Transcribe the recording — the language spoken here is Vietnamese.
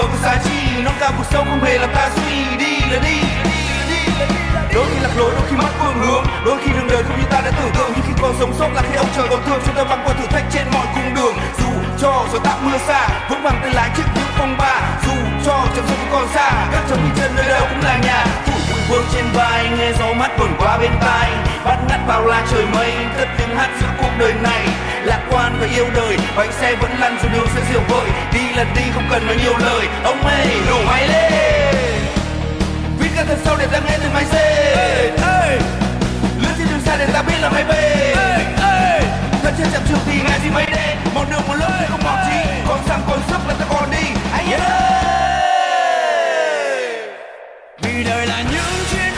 có giá trị, nó cao cuộc sống không hề làm ta suy. Đi là đi, đôi khi lạc lối, đôi khi mất phương hướng, đôi khi đường đời không như ta đã tưởng tượng. Nhưng khi còn sống sót là khi ông trời còn thương, chúng ta băng qua thử thách trên mọi cung đường. Dù cho gió táp mưa xa, vững vàng tay lái trước những phong ba. Dù cho chậm sông còn xa, các chồng đi chân nơi đâu cũng là nhà. Phủ bụi vương trên vai, nghe gió mát vẩn qua bên tai, bắt ngắt bao la trời mây, cất tiếng hát giữa cuộc đời này. Lạc quan và yêu đời, bánh xe vẫn lăn dù đường sẽ diều vợi. Đi là đi không cần nói nhiều lời, ông ơi nổ máy lên. Viết ca thật sâu để ta nghe từ máy dê. Lướt trên đường xa để ta biết là máy bê. Thân trên chạm trường thì ngại gì mấy đen. Một đường một lối không mỏi chi, còn xăng còn sức là ta còn đi. Anh ơi, vì đời là những chuyến